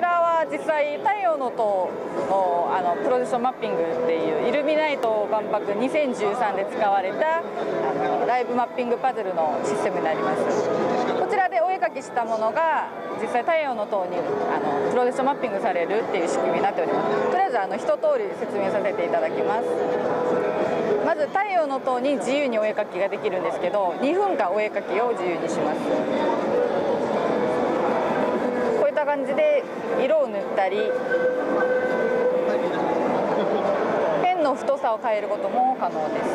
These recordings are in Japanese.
らは実際太陽の塔のプロジェクションマッピングっていうイルミナイト万博2013で使われたライブマッピングパズルのシステムになります。こちらでお絵描きしたものが実際太陽の塔にプロジェクションマッピングされるっていう仕組みになっております。とりあえず一通り説明させていただきます。まず太陽の塔に自由にお絵描きができるんですけど、2分間お絵描きを自由にします。こういった感じで色を塗ったりペンの太さを変えることも可能です。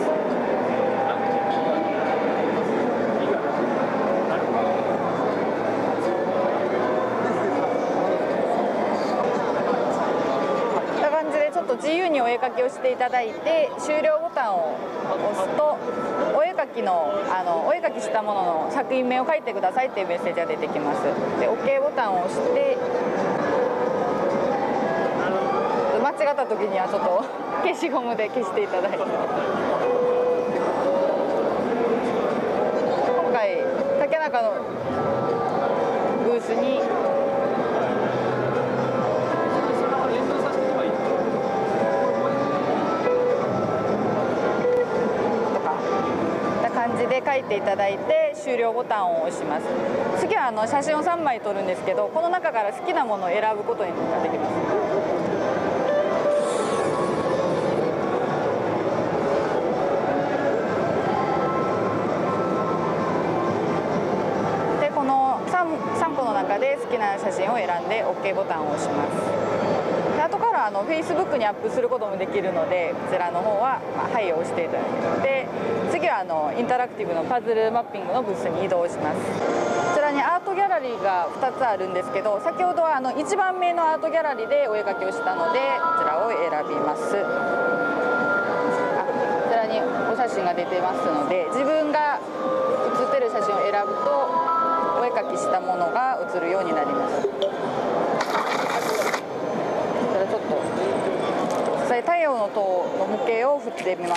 自由にお絵描きをしていただいて終了ボタンを押すとお絵描きしたものの作品名を書いてくださいっていうメッセージが出てきます。で OK ボタンを押して間違った時にはちょっと消しゴムで消していただいて、今回竹中のブースに感じで書いていただいて終了ボタンを押します。次は写真を3枚撮るんですけど、この中から好きなものを選ぶことにできます。でこの 3個の中で好きな写真を選んで OK ボタンを押します。後からFacebook にアップすることもできるので、こちらの方は「はい」を押していただいて、次はインタラクティブのパズルマッピングのブースに移動します。こちらにアートギャラリーが2つあるんですけど、先ほどは1番目のアートギャラリーでお絵描きをしたのでこちらを選びます。こちらにお写真が出てますので、自分が写ってる写真を選ぶとお絵描きしたものが写るようになります。ちょっと実際太陽の塔の模型を振ってみます。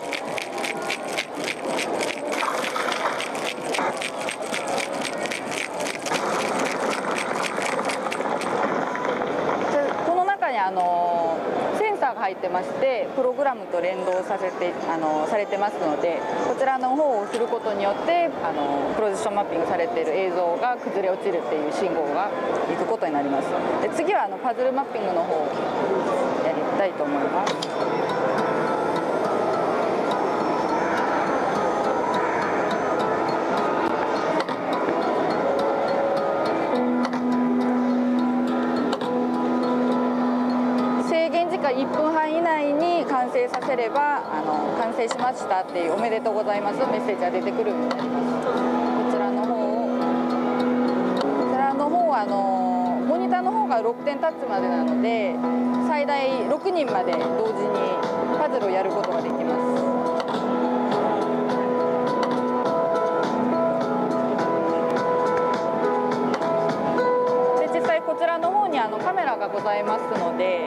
この中にセンサーが入ってまして、プログラムと連動されてますので、こちらの方をすることによってプロジェクションマッピングされている映像が崩れ落ちるっていう信号がいくことになります。で次はパズルマッピングの方をやりたいと思います。1分半以内に完成させれば完成しましたっていうおめでとうございますメッセージが出てくるようになります。こちらの方はモニターの方が6点タッチまでなので最大6人まで同時にパズルをやることができます。で実際こちらの方にカメラがございますので、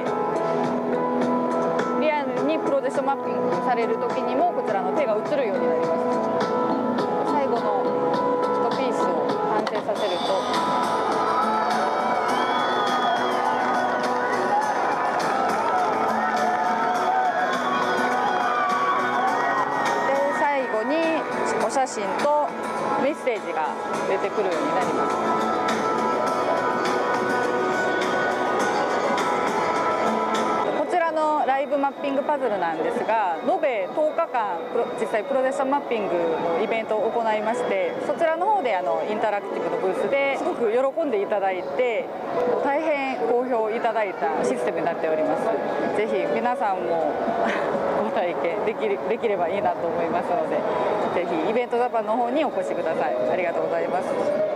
リアルにプロジェクションマッピングされる時にもこちらの手が映るようになります。最後の1ピースを完成させるとで最後にお写真とメッセージが出てくるようになります。ライブマッピングパズルなんですが、延べ10日間実際プロジェクションマッピングのイベントを行いまして、そちらの方でインタラクティブのブースですごく喜んでいただいて大変好評いただいたシステムになっております。ぜひ皆さんもご体験できればいいなと思いますので、ぜひイベントジャパンの方にお越しください。ありがとうございます。